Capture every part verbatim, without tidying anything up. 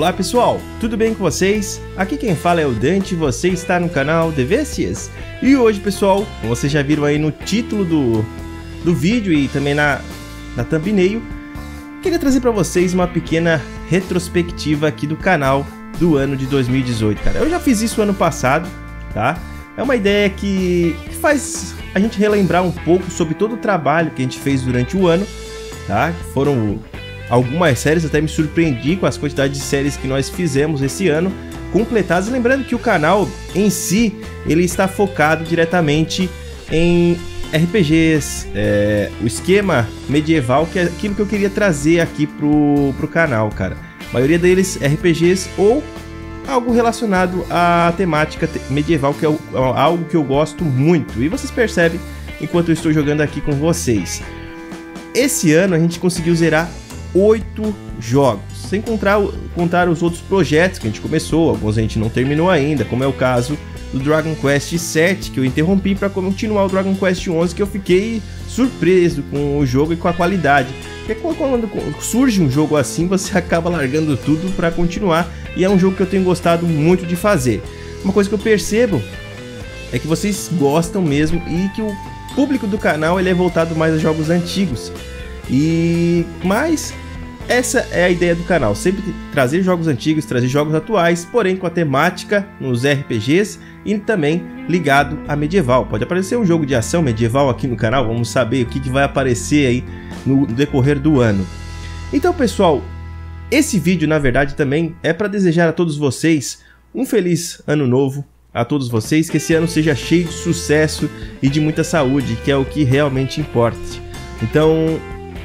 Olá pessoal, tudo bem com vocês? Aqui quem fala é o Dante e você está no canal Devicious. E hoje pessoal, como vocês já viram aí no título do, do vídeo e também na, na thumbnail, queria trazer para vocês uma pequena retrospectiva aqui do canal do ano de dois mil e dezoito, cara. Eu já fiz isso ano passado, tá? É uma ideia que, que faz a gente relembrar um pouco sobre todo o trabalho que a gente fez durante o ano, tá? Foram algumas séries, até me surpreendi com as quantidades de séries que nós fizemos esse ano, completadas. Lembrando que o canal em si, ele está focado diretamente em R P Gs, é, o esquema medieval, que é aquilo que eu queria trazer aqui pro, pro canal, cara. A maioria deles R P Gs ou algo relacionado à temática medieval, que é algo que eu gosto muito. E vocês percebem enquanto eu estou jogando aqui com vocês. Esse ano a gente conseguiu zerar oito jogos, sem contar, contar os outros projetos que a gente começou, alguns a gente não terminou ainda, como é o caso do Dragon Quest sete, que eu interrompi para continuar o Dragon Quest onze, que eu fiquei surpreso com o jogo e com a qualidade. Porque quando surge um jogo assim, você acaba largando tudo para continuar, e é um jogo que eu tenho gostado muito de fazer. Uma coisa que eu percebo é que vocês gostam mesmo e que o público do canal ele é voltado mais a jogos antigos. E mas essa é a ideia do canal, sempre trazer jogos antigos, trazer jogos atuais, porém com a temática nos R P Gs e também ligado a medieval. Pode aparecer um jogo de ação medieval aqui no canal, vamos saber o que, que vai aparecer aí no decorrer do ano. Então pessoal, esse vídeo na verdade também é para desejar a todos vocês um feliz ano novo, a todos vocês, que esse ano seja cheio de sucesso e de muita saúde, que é o que realmente importa. Então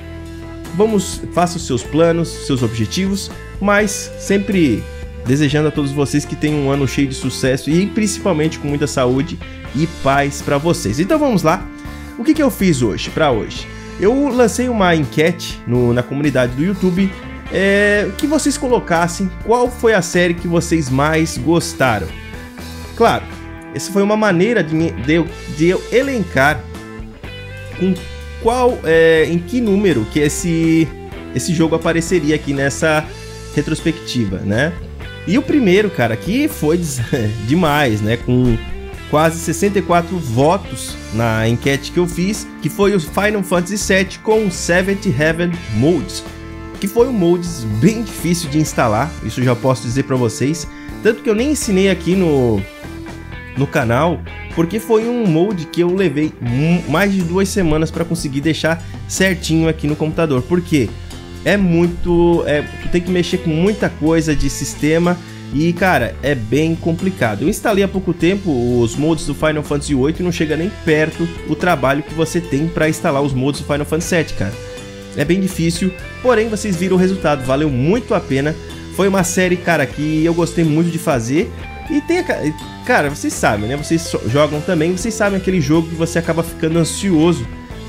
vamos, faça os seus planos, seus objetivos, mas sempre desejando a todos vocês que tenham um ano cheio de sucesso e principalmente com muita saúde e paz para vocês. Então vamos lá, o que, que eu fiz hoje, para hoje? Eu lancei uma enquete no, na comunidade do YouTube, é, que vocês colocassem qual foi a série que vocês mais gostaram. Claro, essa foi uma maneira de, de, eu, de eu elencar com qual, é, em que número que esse, esse jogo apareceria aqui nessa retrospectiva, né? E o primeiro, cara, que foi demais, né? Com quase sessenta e quatro votos na enquete que eu fiz, que foi o Final Fantasy sete com o Seventh Heaven Modes, que foi um modes bem difícil de instalar, isso já posso dizer pra vocês, tanto que eu nem ensinei aqui no, no canal, porque foi um molde que eu levei mais de duas semanas para conseguir deixar certinho aqui no computador, porque é muito, é, tu tem que mexer com muita coisa de sistema e cara, é bem complicado. Eu instalei há pouco tempo os mods do Final Fantasy oito e não chega nem perto o trabalho que você tem para instalar os mods do Final Fantasy sete, cara. É bem difícil, porém vocês viram o resultado, valeu muito a pena. Foi uma série, cara, que eu gostei muito de fazer. E tem a... Cara, vocês sabem, né? Vocês jogam também, vocês sabem aquele jogo que você acaba ficando ansioso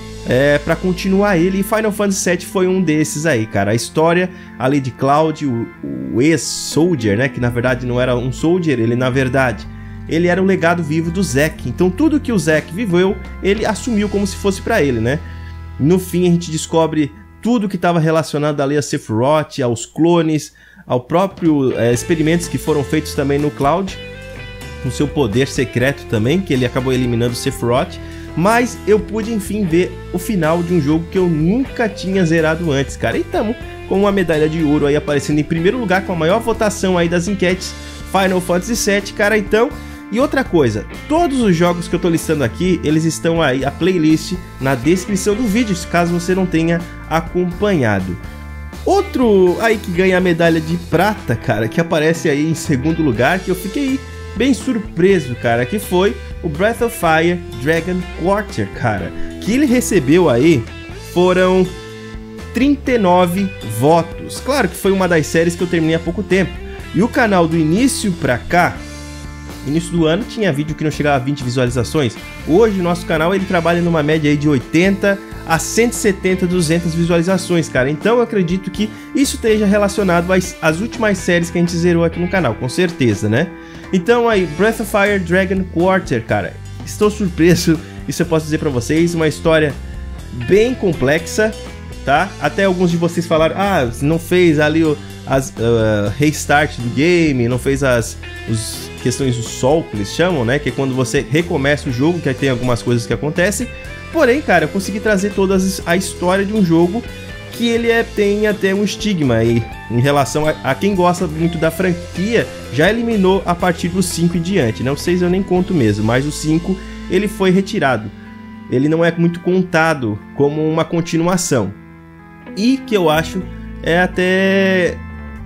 é, pra continuar ele. E Final Fantasy sete foi um desses aí, cara. A história ali de Cloud, o, o ex-Soldier, né? Que na verdade não era um Soldier, ele na verdade... Ele era o legado vivo do Zack. Então tudo que o Zack viveu, ele assumiu como se fosse pra ele, né? No fim a gente descobre tudo que estava relacionado ali a Sephiroth, aos clones, ao próprio é, experimentos que foram feitos também no Cloud, com seu poder secreto também, que ele acabou eliminando o Sephiroth. Mas eu pude enfim ver o final de um jogo que eu nunca tinha zerado antes, cara. E estamos com uma medalha de ouro aí aparecendo em primeiro lugar com a maior votação aí das enquetes, Final Fantasy sete, cara. Então, e outra coisa, todos os jogos que eu tô listando aqui, eles estão aí, a playlist na descrição do vídeo, caso você não tenha acompanhado. Outro aí que ganha a medalha de prata, cara, que aparece aí em segundo lugar, que eu fiquei bem surpreso, cara, que foi o Breath of Fire Dragon Quarter, cara, que ele recebeu aí, foram trinta e nove votos. Claro que foi uma das séries que eu terminei há pouco tempo, e o canal do início pra cá, início do ano, tinha vídeo que não chegava a vinte visualizações. Hoje o nosso canal ele trabalha numa média aí de oitenta a cento e setenta, duzentas visualizações, cara. Então eu acredito que isso esteja relacionado às, às últimas séries que a gente zerou aqui no canal, com certeza, né? Então aí, Breath of Fire Dragon Quarter, cara, estou surpreso, isso eu posso dizer pra vocês, uma história bem complexa, tá? Até alguns de vocês falaram, ah, não fez ali o, as uh, restart do game, não fez as os questões do sol, que eles chamam, né? Que é quando você recomeça o jogo, que aí tem algumas coisas que acontecem. Porém, cara, eu consegui trazer toda a história de um jogo que ele é, tem até um estigma aí em relação a, a quem gosta muito da franquia, já eliminou a partir do cinco em diante, né? O seis eu nem conto mesmo, mas o cinco ele foi retirado. Ele não é muito contado como uma continuação. E que eu acho é até...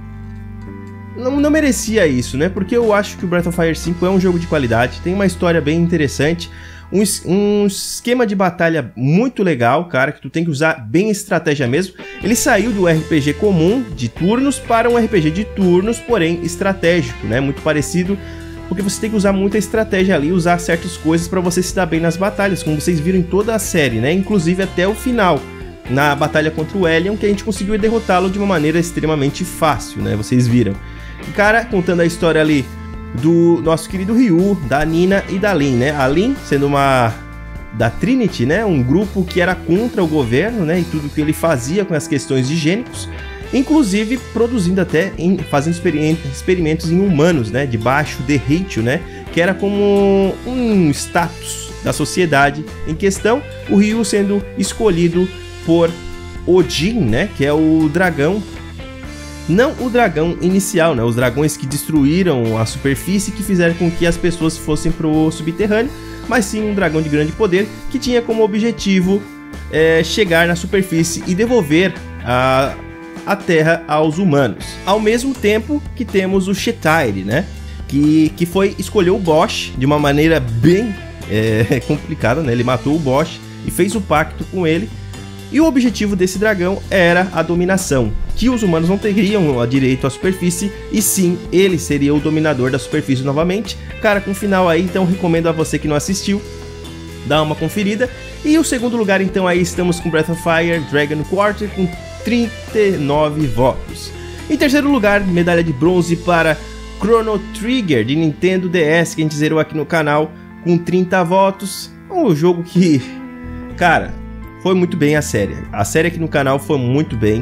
Não, não merecia isso, né? Porque eu acho que o Breath of Fire cinco é um jogo de qualidade, tem uma história bem interessante, um, um esquema de batalha muito legal, cara, que tu tem que usar bem estratégia mesmo. Ele saiu do R P G comum de turnos para um R P G de turnos, porém estratégico, né? Muito parecido, porque você tem que usar muita estratégia ali, usar certas coisas para você se dar bem nas batalhas, como vocês viram em toda a série, né? Inclusive até o final, na batalha contra o Hellion, que a gente conseguiu derrotá-lo de uma maneira extremamente fácil, né? Vocês viram. Cara, contando a história ali do nosso querido Ryu, da Nina e da Lyn, né? A Lyn sendo uma da Trinity, né? Um grupo que era contra o governo, né? E tudo que ele fazia com as questões de gênicos, inclusive produzindo até, em, fazendo experimentos em humanos, né? Debaixo de Rachel, né? Que era como um status da sociedade em questão. O Ryu sendo escolhido por Odin, né? Que é o dragão. Não o dragão inicial, né? Os dragões que destruíram a superfície, que fizeram com que as pessoas fossem pro subterrâneo, mas sim um dragão de grande poder que tinha como objetivo é, chegar na superfície e devolver a, a terra aos humanos. Ao mesmo tempo que temos o Shetire, né? Que, que foi escolher o Bosch de uma maneira bem é, complicada, né? Ele matou o Bosch e fez o pacto com ele. E o objetivo desse dragão era a dominação, que os humanos não teriam direito à superfície, e sim, ele seria o dominador da superfície novamente. Cara, com final aí, então recomendo a você que não assistiu, dar uma conferida. E o segundo lugar, então, aí estamos com Breath of Fire Dragon Quarter, com trinta e nove votos. Em terceiro lugar, medalha de bronze para Chrono Trigger, de Nintendo D S, que a gente zerou aqui no canal, com trinta votos. Um jogo que, cara... foi muito bem a série. A série aqui no canal foi muito bem.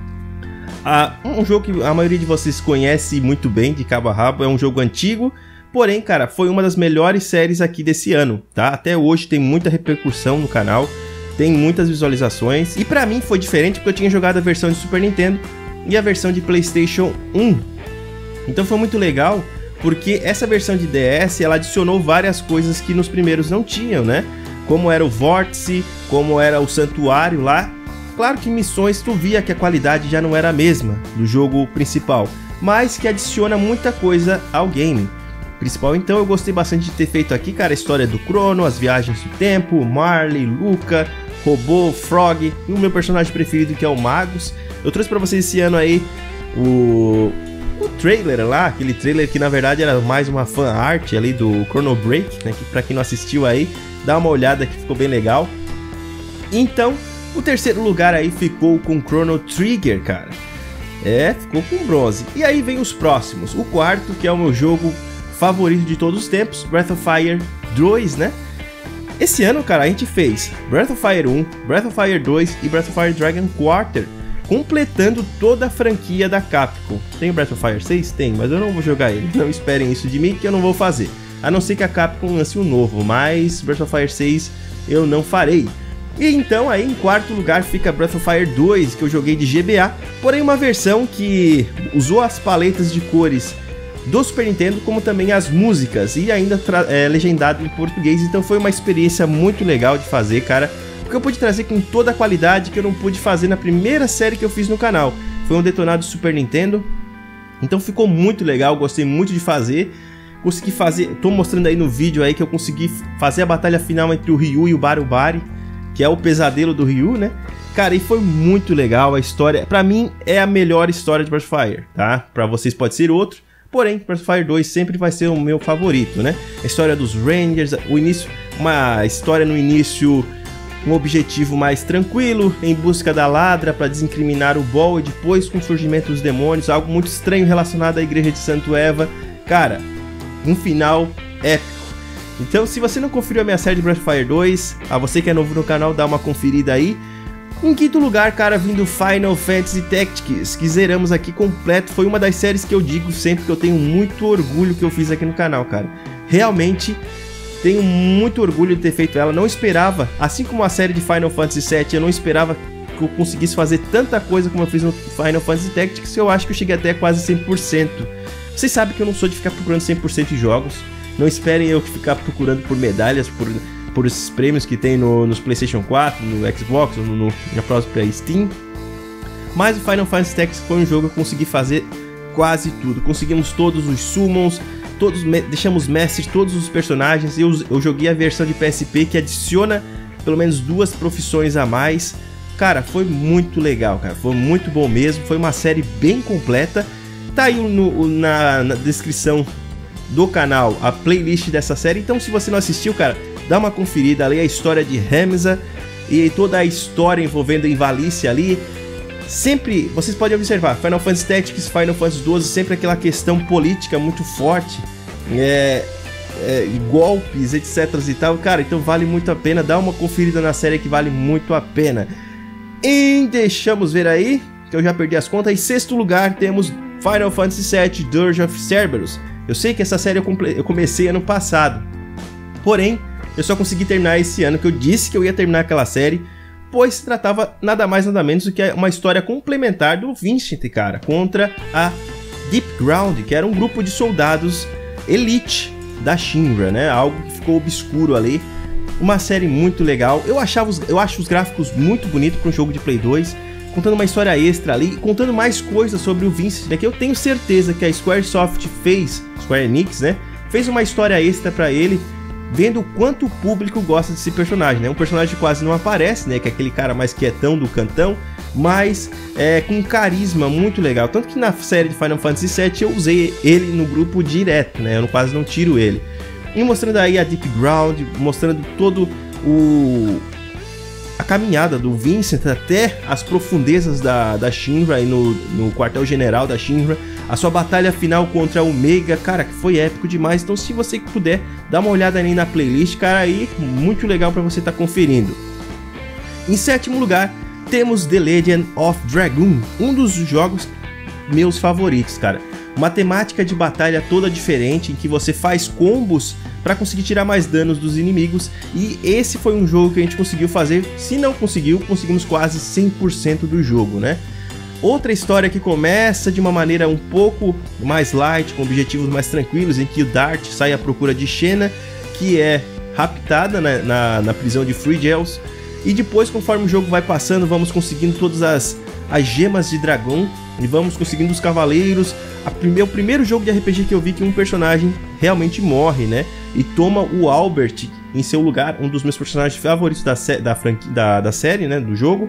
Ah, um jogo que a maioria de vocês conhece muito bem, de cabo a rabo. É um jogo antigo. Porém, cara, foi uma das melhores séries aqui desse ano, tá? Até hoje tem muita repercussão no canal. Tem muitas visualizações. E pra mim foi diferente, porque eu tinha jogado a versão de Super Nintendo e a versão de PlayStation um. Então foi muito legal, porque essa versão de D S, ela adicionou várias coisas que nos primeiros não tinham, né? Como era o vórtice, como era o santuário lá. Claro que missões tu via que a qualidade já não era a mesma do jogo principal, mas que adiciona muita coisa ao game principal. Então eu gostei bastante de ter feito aqui, cara, a história do Chrono, as viagens do tempo, Marley, Lucca, Robô, Frog e o meu personagem preferido, que é o Magus. Eu trouxe pra vocês esse ano aí o... o trailer lá, aquele trailer que na verdade era mais uma fan art ali do Chrono Break, né, que pra quem não assistiu aí, dá uma olhada que ficou bem legal. Então, o terceiro lugar aí ficou com Chrono Trigger, cara. É, ficou com bronze. E aí vem os próximos. O quarto, que é o meu jogo favorito de todos os tempos, Breath of Fire dois, né? Esse ano, cara, a gente fez Breath of Fire um, Breath of Fire dois e Breath of Fire Dragon Quarter, completando toda a franquia da Capcom. Tem o Breath of Fire seis? Tem, mas eu não vou jogar ele. Não esperem isso de mim, que eu não vou fazer. A não ser que a Capcom lance um novo, mas Breath of Fire seis eu não farei. E então aí em quarto lugar fica Breath of Fire dois, que eu joguei de G B A, porém uma versão que usou as paletas de cores do Super Nintendo, como também as músicas, e ainda é, legendado em português. Então foi uma experiência muito legal de fazer, cara, porque eu pude trazer com toda a qualidade que eu não pude fazer na primeira série que eu fiz no canal. Foi um detonado Super Nintendo, então ficou muito legal, gostei muito de fazer. Consegui fazer, tô mostrando aí no vídeo aí que eu consegui fazer a batalha final entre o Ryu e o Barubari, que é o pesadelo do Ryu, né? Cara, e foi muito legal a história. Pra mim, é a melhor história de Breath of Fire, tá? Pra vocês pode ser outro, porém, Breath of Fire dois sempre vai ser o meu favorito, né? A história dos Rangers, o início, uma história no início, um objetivo mais tranquilo, em busca da Ladra pra desincriminar o Ball, e depois com o surgimento dos demônios, algo muito estranho relacionado à igreja de Santo Eva. Cara, um final épico. Então, se você não conferiu a minha série de Breath of Fire dois, a você que é novo no canal, dá uma conferida aí. Em quinto lugar, cara, vindo Final Fantasy Tactics, que zeramos aqui completo. Foi uma das séries que eu digo sempre que eu tenho muito orgulho que eu fiz aqui no canal, cara. Realmente tenho muito orgulho de ter feito ela. Não esperava, assim como a série de Final Fantasy sete, eu não esperava que eu conseguisse fazer tanta coisa como eu fiz no Final Fantasy Tactics. Eu acho que eu cheguei até quase cem por cento. Vocês sabem que eu não sou de ficar procurando cem por cento de jogos. Não esperem eu ficar procurando por medalhas, por... por esses prêmios que tem no, nos PlayStation quatro, no Xbox, no, no, na própria Steam. Mas o Final Fantasy Tactics foi um jogo que eu consegui fazer quase tudo. Conseguimos todos os summons, todos, deixamos mestres todos os personagens. Eu, eu joguei a versão de P S P que adiciona pelo menos duas profissões a mais. Cara, foi muito legal, cara. Foi muito bom mesmo. Foi uma série bem completa. Tá aí no, na, na descrição do canal a playlist dessa série. Então se você não assistiu, cara, dá uma conferida, leia a história de Hamza e toda a história envolvendo a Invalícia ali. Sempre, vocês podem observar, Final Fantasy Tactics, Final Fantasy doze, sempre aquela questão política muito forte, é, é, golpes, etc e tal. Cara, então vale muito a pena, dá uma conferida na série que vale muito a pena. E deixamos ver aí, que eu já perdi as contas. Em sexto lugar temos Final Fantasy sete, Dirge of Cerberus. Eu sei que essa série eu, eu comecei ano passado, porém eu só consegui terminar esse ano, que eu disse que eu ia terminar aquela série, pois se tratava nada mais nada menos do que uma história complementar do Vincent, cara, contra a Deep Ground, que era um grupo de soldados elite da Shinra, né? Algo que ficou obscuro ali. Uma série muito legal. Eu achava os, eu acho os gráficos muito bonitos para um jogo de Play dois, contando uma história extra ali, contando mais coisas sobre o Vincent, né? Que eu tenho certeza que a Squaresoft fez, Square Enix, né? Fez uma história extra para ele, vendo o quanto o público gosta desse personagem, né? Um personagem que quase não aparece, né? Que é aquele cara mais quietão do cantão, mas é, com um carisma muito legal. Tanto que na série de Final Fantasy sete eu usei ele no grupo direto, né? Eu quase não tiro ele. E mostrando aí a Deep Ground, mostrando todo o... a caminhada do Vincent até as profundezas da, da Shinra, aí no, no quartel-general da Shinra, a sua batalha final contra o Omega, cara, que foi épico demais. Então se você puder, dá uma olhada aí na playlist, cara, aí muito legal para você estar tá conferindo. Em sétimo lugar, temos The Legend of Dragoon, um dos jogos meus favoritos, cara. Uma temática de batalha toda diferente, em que você faz combos para conseguir tirar mais danos dos inimigos. E esse foi um jogo que a gente conseguiu fazer, se não conseguiu, conseguimos quase cem por cento do jogo, né? Outra história que começa de uma maneira um pouco mais light, com objetivos mais tranquilos, em que o Dart sai à procura de Xena, que é raptada na, na, na prisão de Free Gels. E depois, conforme o jogo vai passando, vamos conseguindo todas as, as gemas de dragão e vamos conseguindo os cavaleiros. A prime, o primeiro jogo de R P G que eu vi que um personagem realmente morre, né? E toma o Albert em seu lugar, um dos meus personagens favoritos da, da, franquia, da, da série, né? Do jogo.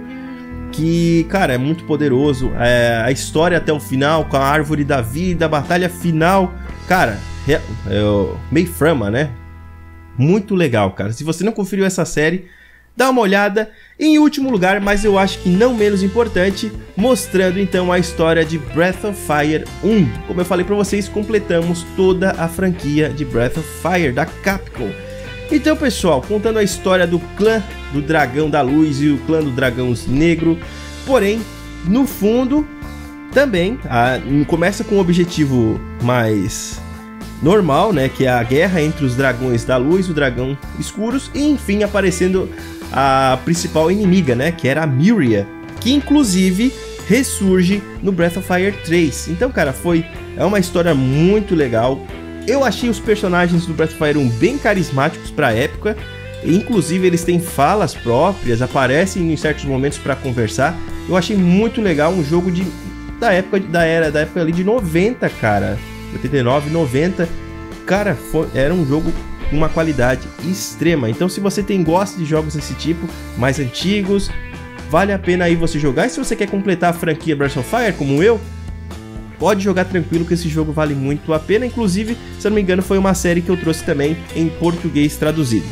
Que, cara, é muito poderoso. É, a história até o final, com a árvore da vida, a batalha final. Cara, é, é o Meiframa, né? Muito legal, cara. Se você não conferiu essa série, dá uma olhada. Em último lugar, mas eu acho que não menos importante, mostrando então a história de Breath of Fire um. Como eu falei pra vocês, completamos toda a franquia de Breath of Fire da Capcom. Então, pessoal, contando a história do clã do Dragão da Luz e o clã do Dragão Negro. Porém, no fundo, também a, começa com um objetivo mais normal, né? Que é a guerra entre os Dragões da Luz e o Dragão Escuros. E, enfim, aparecendo a principal inimiga, né? Que era a Myria, que, inclusive, ressurge no Breath of Fire três. Então, cara, foi é uma história muito legal. Eu achei os personagens do Breath of Fire um bem carismáticos para a época. Inclusive eles têm falas próprias, aparecem em certos momentos para conversar. Eu achei muito legal, um jogo de, da época da era da época ali de noventa, cara, oitenta e nove, noventa. Cara, foi, era um jogo com uma qualidade extrema. Então se você tem gosta de jogos desse tipo, mais antigos, vale a pena aí você jogar. E se você quer completar a franquia Breath of Fire, como eu, pode jogar tranquilo que esse jogo vale muito a pena. Inclusive, se eu não me engano, foi uma série que eu trouxe também em português traduzido.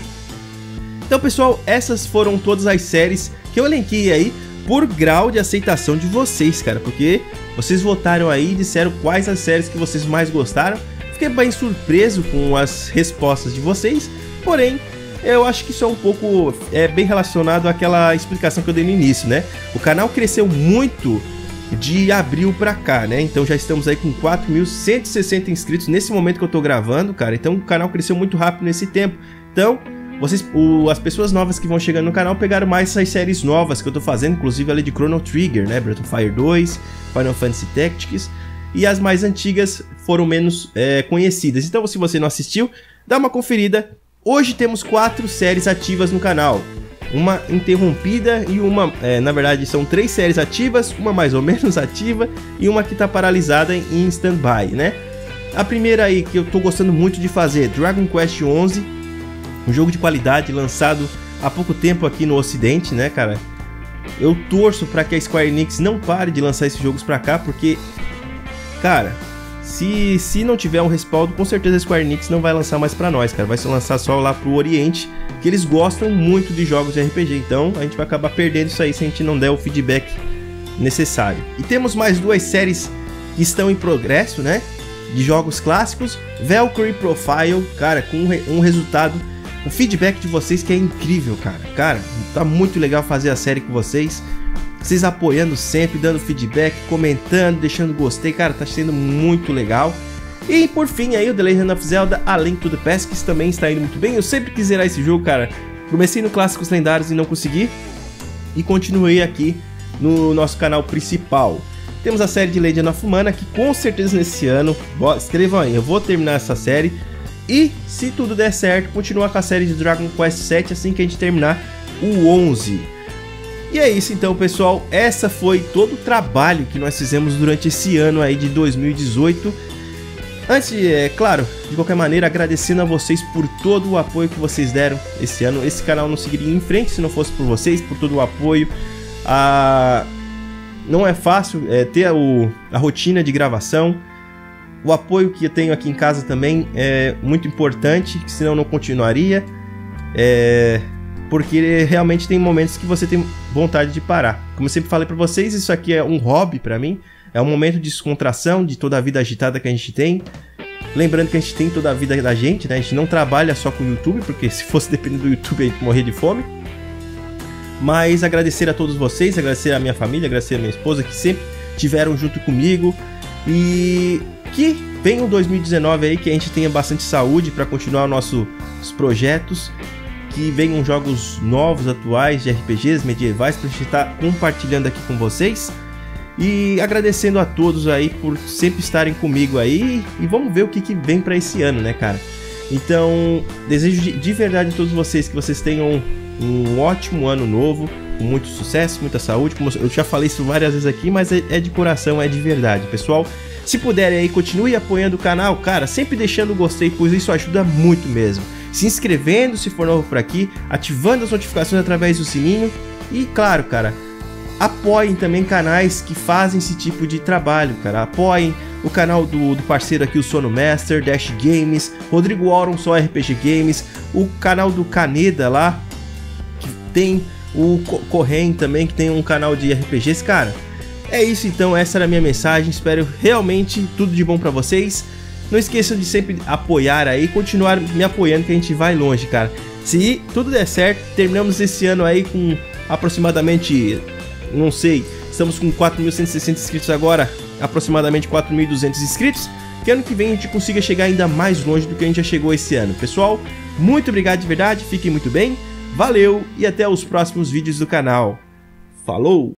Então, pessoal, essas foram todas as séries que eu elenquei aí por grau de aceitação de vocês, cara. Porque vocês votaram aí e disseram quais as séries que vocês mais gostaram. Fiquei bem surpreso com as respostas de vocês. Porém, Eu acho que isso é um pouco, é bem relacionado àquela explicação que eu dei no início, né? O canal cresceu muito de abril pra cá, né? Então já estamos aí com quatro mil cento e sessenta inscritos nesse momento que eu tô gravando, cara. Então o canal cresceu muito rápido nesse tempo. Então, vocês, o, as pessoas novas que vão chegando no canal pegaram mais essas séries novas que eu tô fazendo, inclusive ali de Chrono Trigger, né? Breath of Fire dois, Final Fantasy Tactics. E as mais antigas foram menos é, conhecidas. Então, se você não assistiu, dá uma conferida. Hoje temos quatro séries ativas no canal. Uma interrompida e uma, é, na verdade, são três séries ativas, uma mais ou menos ativa e uma que está paralisada em stand-by, né? A primeira aí que eu tô gostando muito de fazer, Dragon Quest onze, um jogo de qualidade lançado há pouco tempo aqui no Ocidente, né, cara? Eu torço para que a Square Enix não pare de lançar esses jogos para cá, porque, cara, se, se não tiver um respaldo, com certeza a Square Enix não vai lançar mais para nós, cara. Vai se lançar só lá pro Oriente, que eles gostam muito de jogos de R P G. Então a gente vai acabar perdendo isso aí se a gente não der o feedback necessário. E temos mais duas séries que estão em progresso, né? De jogos clássicos. Valkyrie Profile, cara, com um resultado, o feedback de vocês que é incrível, cara. Cara, tá muito legal fazer a série com vocês. Vocês apoiando sempre, dando feedback, comentando, deixando gostei, cara, tá sendo muito legal. E por fim aí o The Legend of Zelda A Link to the Past, que também está indo muito bem. Eu sempre quis zerar esse jogo, cara. Comecei no Clássicos Lendários e não consegui. E continuei aqui no nosso canal principal. Temos a série de Legend of Mana, que com certeza nesse ano, escrevam aí, eu vou terminar essa série. E se tudo der certo, continuar com a série de Dragon Quest sete assim que a gente terminar o onze. E é isso então, pessoal, essa foi todo o trabalho que nós fizemos durante esse ano aí de dois mil e dezoito. Antes, é claro, de qualquer maneira, agradecendo a vocês por todo o apoio que vocês deram esse ano. Esse canal não seguiria em frente se não fosse por vocês, por todo o apoio. Ah, não é fácil é, ter a, o, a rotina de gravação. O apoio que eu tenho aqui em casa também é muito importante, senão não continuaria. É... Porque realmente tem momentos que você tem vontade de parar. Como eu sempre falei pra vocês, isso aqui é um hobby pra mim. É um momento de descontração de toda a vida agitada que a gente tem. Lembrando que a gente tem toda a vida da gente, né? A gente não trabalha só com o YouTube, porque se fosse depender do YouTube a gente morrer de fome. Mas agradecer a todos vocês, agradecer a minha família, agradecer a minha esposa, que sempre estiveram junto comigo. E que venha o dois mil e dezenove aí, que a gente tenha bastante saúde para continuar nossos projetos. Que venham jogos novos, atuais, de R P Gs medievais, pra gente estar compartilhando aqui com vocês. E agradecendo a todos aí por sempre estarem comigo aí. E vamos ver o que, que vem pra esse ano, né, cara? Então, desejo de, de verdade a todos vocês que vocês tenham um ótimo ano novo, com muito sucesso, muita saúde. Como eu já falei isso várias vezes aqui, mas é, é de coração, é de verdade, pessoal. Se puderem aí, continue apoiando o canal, cara, sempre deixando o gostei, pois isso ajuda muito mesmo. Se inscrevendo se for novo por aqui, ativando as notificações através do sininho e, claro, cara, apoiem também canais que fazem esse tipo de trabalho, cara. Apoiem o canal do, do parceiro aqui, o Sono Master, Dash Games, Rodrigo Auron, só R P G Games, o canal do Caneda lá, que tem o Corren também, que tem um canal de R P Gs, cara. É isso então, essa era a minha mensagem, espero realmente tudo de bom pra vocês. Não esqueçam de sempre apoiar aí, continuar me apoiando que a gente vai longe, cara. Se tudo der certo, terminamos esse ano aí com aproximadamente, não sei, estamos com quatro mil cento e sessenta inscritos agora, aproximadamente quatro mil e duzentos inscritos. Que ano que vem a gente consiga chegar ainda mais longe do que a gente já chegou esse ano. Pessoal, muito obrigado de verdade, fiquem muito bem, valeu e até os próximos vídeos do canal. Falou!